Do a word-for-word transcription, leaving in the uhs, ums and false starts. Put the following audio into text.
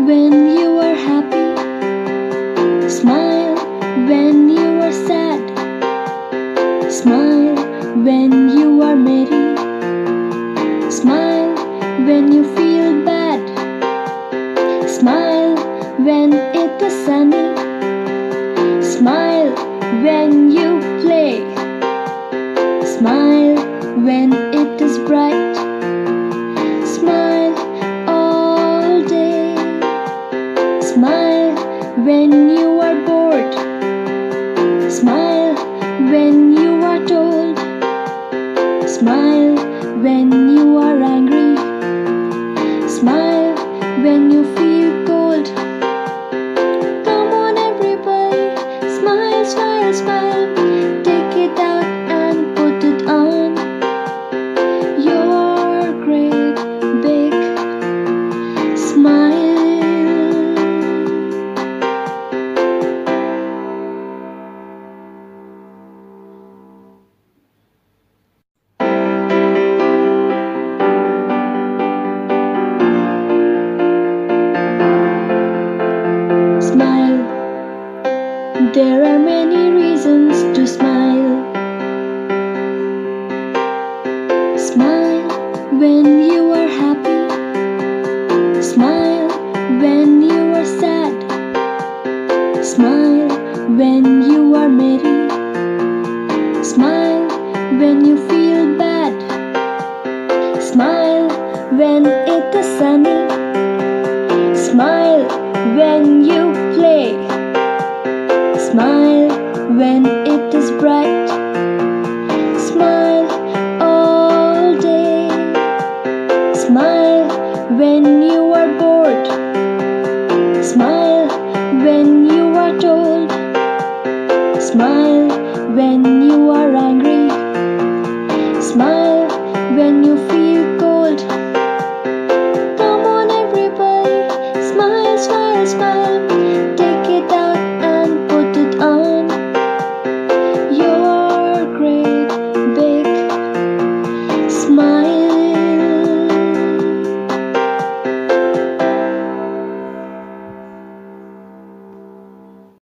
when you are happy. Smile when you are sad. Smile when you are merry. Smile when you feel bad. Smile when it is sunny. Smile when you play. Smile when it is bright. Smile all day. Smile when you are bored. Smile when you are told. Smile when you are angry. Smile when you feel cold. Come on everybody, smile, smile, smile. Take it out and put it on your great big smile. Smile. There are many reasons to smile. Smile when you are happy. Smile when you are sad. Smile when you are merry. Smile when you feel bad. Smile when it is sunny. Smile when you